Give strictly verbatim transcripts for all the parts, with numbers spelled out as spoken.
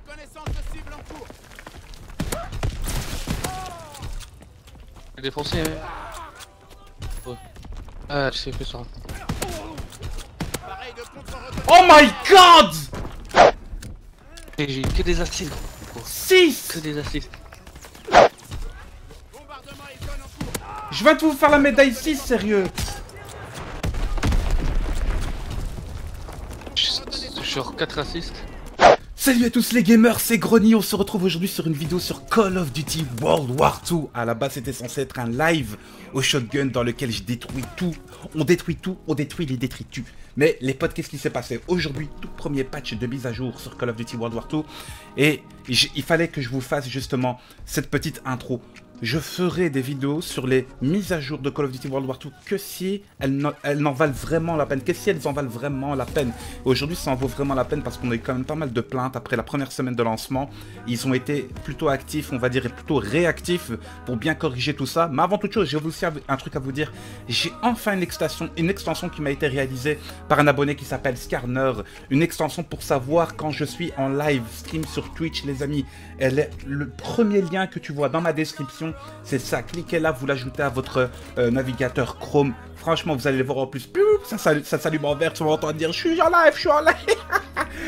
Reconnaissance de cible en cours. Défoncé. Hein. Ouais. Ah, je sais que ça. Pareil de contre-reconnaissance. Oh my god! Et j'ai que des assists. six! Que des assists. Bombardement icône en cours. Je viens de vous faire la médaille six, sérieux! Genre quatre assists. Salut à tous les gamers, c'est Grony, on se retrouve aujourd'hui sur une vidéo sur Call of Duty World War deux. À la base c'était censé être un live au shotgun dans lequel je détruis tout. On détruit tout, on détruit les détritus. Mais les potes, qu'est-ce qui s'est passé? Aujourd'hui, tout premier patch de mise à jour sur Call of Duty World War deux. Et il fallait que je vous fasse justement cette petite intro. Je ferai des vidéos sur les mises à jour de Call of Duty World War deux que si elles n'en valent vraiment la peine, que si elles en valent vraiment la peine. Aujourd'hui, ça en vaut vraiment la peine parce qu'on a eu quand même pas mal de plaintes après la première semaine de lancement. Ils ont été plutôt actifs, on va dire, et plutôt réactifs pour bien corriger tout ça. Mais avant toute chose, j'ai aussi un truc à vous dire. J'ai enfin une extension, une extension qui m'a été réalisée par un abonné qui s'appelle Skarner. Une extension pour savoir quand je suis en live stream sur Twitch, les amis. Elle est le premier lien que tu vois dans ma description. C'est ça, cliquez là, vous l'ajoutez à votre euh, navigateur Chrome. Franchement, vous allez le voir en plus. Ça, ça, ça s'allume en vert, tu vas entendre dire « Je suis en live, je suis en live !»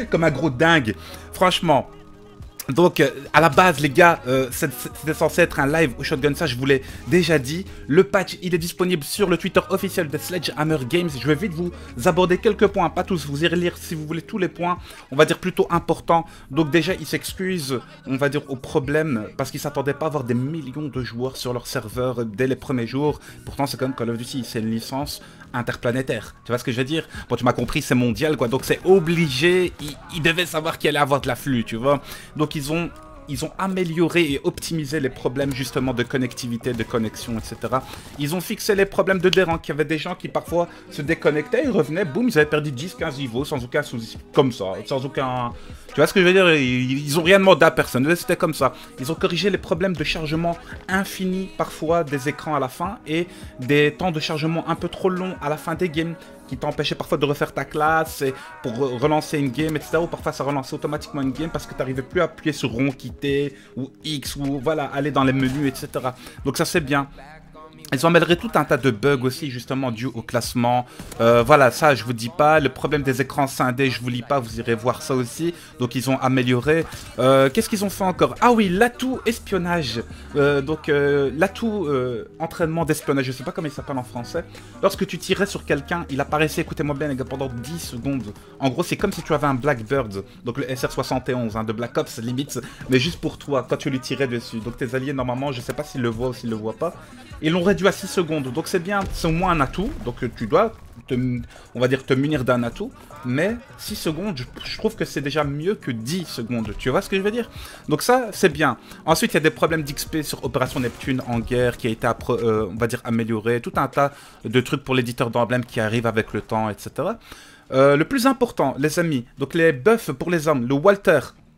Comme un gros dingue. Franchement. Donc, euh, à la base, les gars, euh, c'était censé être un live au shotgun, ça je vous l'ai déjà dit. Le patch, il est disponible sur le Twitter officiel de Sledgehammer Games. Je vais vite vous aborder quelques points, pas tous, vous irez lire si vous voulez tous les points, on va dire plutôt importants. Donc déjà, ils s'excusent, on va dire, au problème, parce qu'ils ne s'attendaient pas à avoir des millions de joueurs sur leur serveur dès les premiers jours. Pourtant, c'est comme Call of Duty, c'est une licence interplanétaire. Tu vois ce que je veux dire? Bon, tu m'as compris, c'est mondial, quoi. Donc c'est obligé, ils, ils devaient savoir qu'il allait avoir de l'afflux, tu vois. Donc ils ont... Ils ont amélioré et optimisé les problèmes justement de connectivité, de connexion, et cetera. Ils ont fixé les problèmes de dérang. Il y avait des gens qui parfois se déconnectaient, ils revenaient, boum, ils avaient perdu dix quinze niveaux sans aucun souci. Comme ça, sans aucun... Tu vois ce que je veux dire? Ils, ils ont rien demandé à personne, c'était comme ça. Ils ont corrigé les problèmes de chargement infini parfois des écrans à la fin et des temps de chargement un peu trop longs à la fin des games, qui t'empêchait parfois de refaire ta classe et pour relancer une game, et cetera. Ou parfois ça relançait automatiquement une game parce que tu n'arrivais plus à appuyer sur rond, quitter, ou X, ou voilà, aller dans les menus, et cetera. Donc ça c'est bien. Ils ont amélioré tout un tas de bugs aussi, justement, dû au classement. Euh, voilà, ça, je vous dis pas. Le problème des écrans scindés, je vous lis pas, vous irez voir ça aussi. Donc, ils ont amélioré. Euh, Qu'est-ce qu'ils ont fait encore? Ah oui, l'atout espionnage. Euh, donc, euh, l'atout euh, entraînement d'espionnage, je sais pas comment il s'appelle en français. Lorsque tu tirais sur quelqu'un, il apparaissait, écoutez-moi bien, les gars, pendant dix secondes. En gros, c'est comme si tu avais un Blackbird, donc le S R soixante et onze, hein, de Black Ops, limite, mais juste pour toi, quand tu lui tirais dessus. Donc, tes alliés, normalement, je sais pas s'ils le voient ou s'ils le voient pas. Ils l'ont réduit à six secondes, donc c'est bien, c'est au moins un atout, donc tu dois, te, on va dire, te munir d'un atout, mais six secondes, je, je trouve que c'est déjà mieux que dix secondes, tu vois ce que je veux dire? Donc ça, c'est bien. Ensuite, il y a des problèmes d'X P sur Opération Neptune en guerre, qui a été, euh, on va dire, amélioré, tout un tas de trucs pour l'éditeur d'emblèmes qui arrivent avec le temps, et cetera. Euh, le plus important, les amis, donc les buffs pour les hommes, le Walter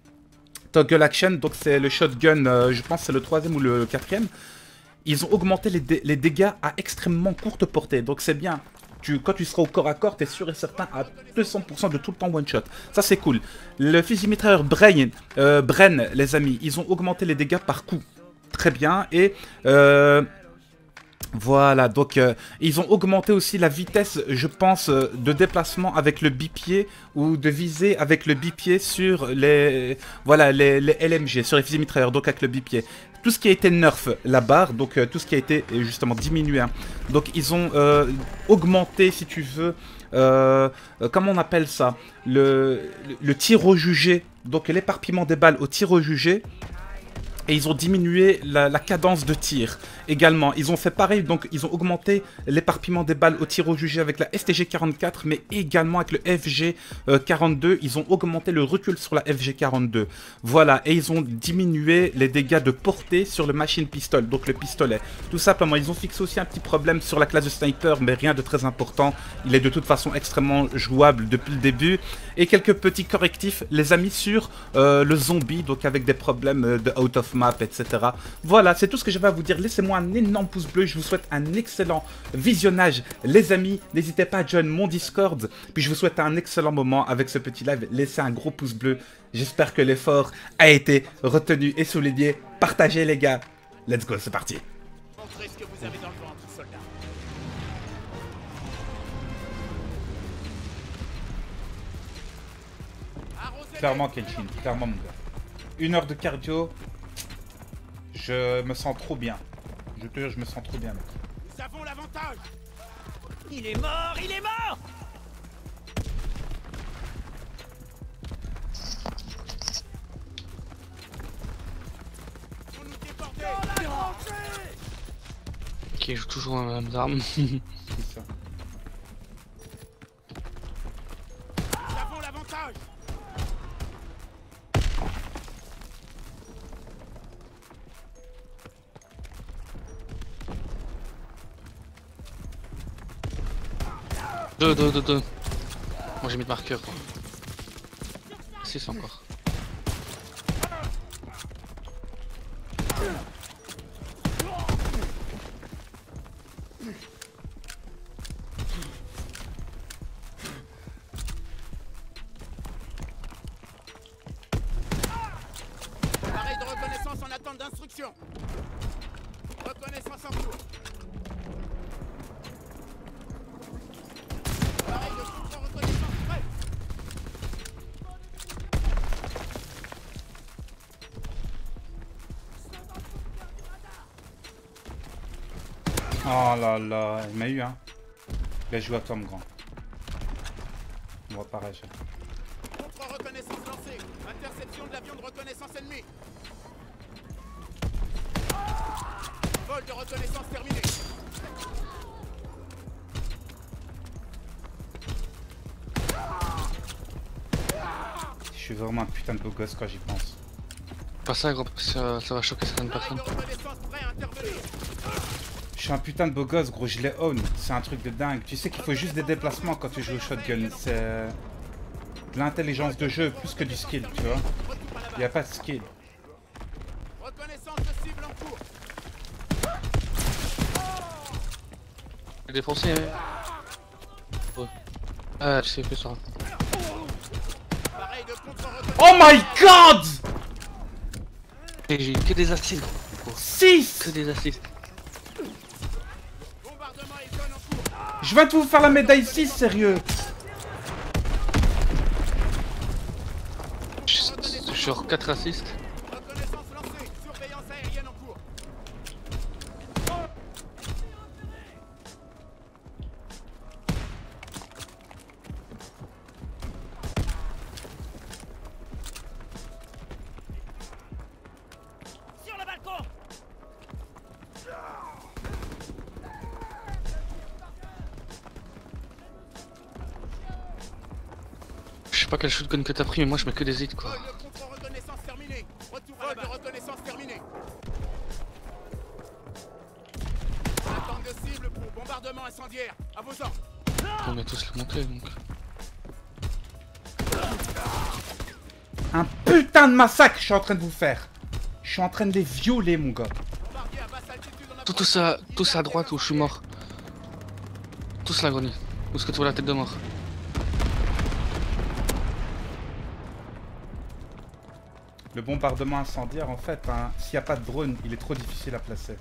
Toggle Action, donc c'est le shotgun, euh, je pense que c'est le troisième ou le quatrième. Ils ont augmenté les, dé les dégâts à extrêmement courte portée. Donc c'est bien. Tu, quand tu seras au corps à corps, tu es sûr et certain à deux cents pour cent de tout le temps one shot. Ça c'est cool. Le fusil mitrailleur Brain, euh, Bren, les amis, ils ont augmenté les dégâts par coup. Très bien. Et... Euh, voilà, donc euh, ils ont augmenté aussi la vitesse, je pense, euh, de déplacement avec le bipied ou de viser avec le bipied sur les, voilà, les, les L M G, sur les fusils mitrailleurs, donc avec le bipied. Tout ce qui a été nerf, la barre, donc euh, tout ce qui a été justement diminué. Hein. Donc ils ont euh, augmenté, si tu veux, euh, euh, comment on appelle ça, le, le, le tir au jugé, donc l'éparpillement des balles au tir au jugé. Et ils ont diminué la, la cadence de tir également. Ils ont fait pareil, donc ils ont augmenté l'éparpillement des balles au tir au jugé avec la S T G quarante-quatre, mais également avec le F G quarante-deux. Ils ont augmenté le recul sur la F G quarante-deux. Voilà, et ils ont diminué les dégâts de portée sur le machine pistol, donc le pistolet. Tout simplement, ils ont fixé aussi un petit problème sur la classe de sniper, mais rien de très important. Il est de toute façon extrêmement jouable depuis le début. Et quelques petits correctifs, les amis, sur euh, le zombie, donc avec des problèmes de out of off-map, et cetera. Voilà, c'est tout ce que j'avais à vous dire. Laissez-moi un énorme pouce bleu. Je vous souhaite un excellent visionnage, les amis. N'hésitez pas à joindre mon Discord. Puis je vous souhaite un excellent moment avec ce petit live. Laissez un gros pouce bleu. J'espère que l'effort a été retenu et souligné. Partagez, les gars. Let's go, c'est parti. Montrez ce que vous avez dans le ventre, soldat. Arrosez-les. Clairement, Kenshin. Clairement, mon gars. Une heure de cardio. Je me sens trop bien. Je te jure, je me sens trop bien, mec. Nous avons l'avantage. Il est mort, il est mort. On nous débordait. Qui joue toujours à la même arme. C'est ça. Nous avons l'avantage. Deux, deux, deux, deux. Moi j'ai mis de marqueur. six encore. Appareil de reconnaissance en attente d'instruction. Reconnaissance en cours. Appareil de contre-reconnaissance prêt. Oh là là, il m'a eu, hein. Il a joué à toi, mon grand. On va pas réagir. Contre-reconnaissance lancée. Interception de l'avion de reconnaissance ennemi. Vol de reconnaissance terminé. Je suis vraiment un putain de beau gosse quand j'y pense. Pas ça, gros, parce que ça, ça va choquer certaines Appareil personnes. de reconnaissance prêt à intervenir. Je suis un putain de beau gosse, gros, je les own. C'est un truc de dingue. Tu sais qu'il faut juste des déplacements quand tu joues au shotgun. C'est de l'intelligence de jeu plus que du skill, tu vois. Retour à la Il n'y a base. pas de skill. Reconnaissance de cible en cours. J'ai défoncé, hein. Ouais. Ah, je sais plus ça. Appareil de contre-reconnaissance. Oh my god! Et j'ai que des assists. six! Que des assists. Bombardement et zone en cours. Je viens de vous faire la médaille six, sérieux! Je je suis sur quatre assists. Reconnaissance lancée. Surveillance aérienne en cours. Sur le balcon. Je sais pas quel shotgun que t'as pris, mais moi je mets que des hits quoi. Vol de contre-reconnaissance terminé. Retour à la base. Vol de reconnaissance terminé. Attente de cible pour bombardement incendiaire. À vos ordres. On est tous les monter donc. Un putain de massacre je suis en train de vous faire. Je suis en train de les violer, mon gars. Bombardier à basse altitude en Tout, tous à, tous à droite où je suis mort. Tous là, Grony. Où est-ce que tu vois la tête de mort? Le bombardement incendiaire, en fait, hein, s'il n'y a pas de drone, il est trop difficile à placer.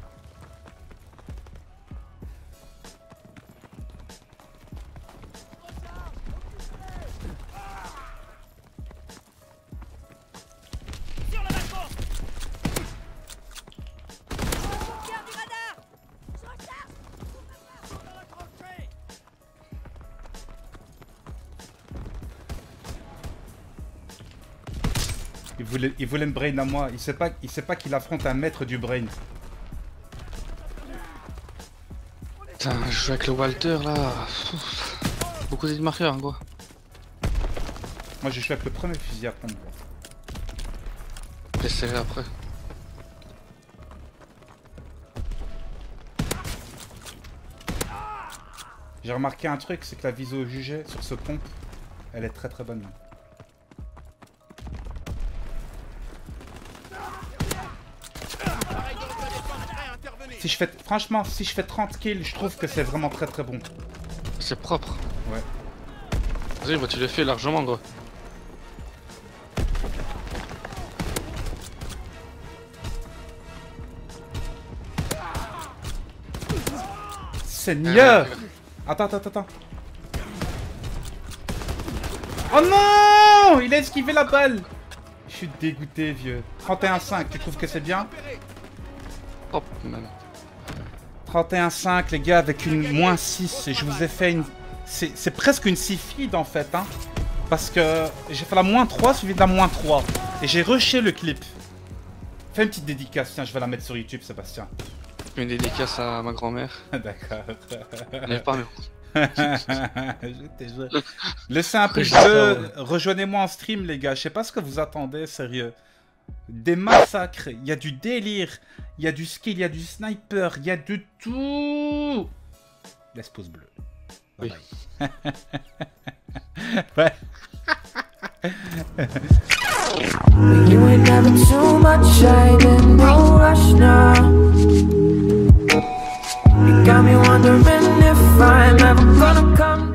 Sur le balcon. Il voulait, il voulait me brain à moi. Il sait pas, il sait pas qu'il affronte un maître du brain. Putain, je joue avec le Walter là. Ouf. Beaucoup de marqueurs, hein, gros. Moi, je suis avec le premier fusil à pompe. J'essaierai après. J'ai remarqué un truc, c'est que la viso jugée sur ce pompe, elle est très très bonne. Si je fais, franchement, si je fais trente kills, je trouve que c'est vraiment très très bon. C'est propre. Ouais. Vas-y, bah tu l'as fait largement, gros. Seigneur! Attends, attends, attends. Oh non! Il a esquivé la balle! Je suis dégoûté, vieux. trente et un cinq, tu trouves que c'est bien? Hop, man. trente et un cinq, les gars, avec une moins six. Et je vous ai fait une... C'est presque une six feed, en fait, hein. Parce que j'ai fait la moins trois suivi de la moins trois. Et j'ai rushé le clip. Fais une petite dédicace, tiens, je vais la mettre sur YouTube, Sébastien. Une dédicace à ma grand-mère. D'accord. Elle n'est pas, mais... Je te jure. Laissez un pouce bleu, rejoignez-moi en stream les gars, je sais pas ce que vous attendez, sérieux. Des massacres, il y a du délire, il y a du skill, il y a du sniper, il y a de tout. Laisse pouce bleu. Bye oui. Bye. Ouais. You ain't never too much shine, no rush now. You got me wondering if I'm ever gonna come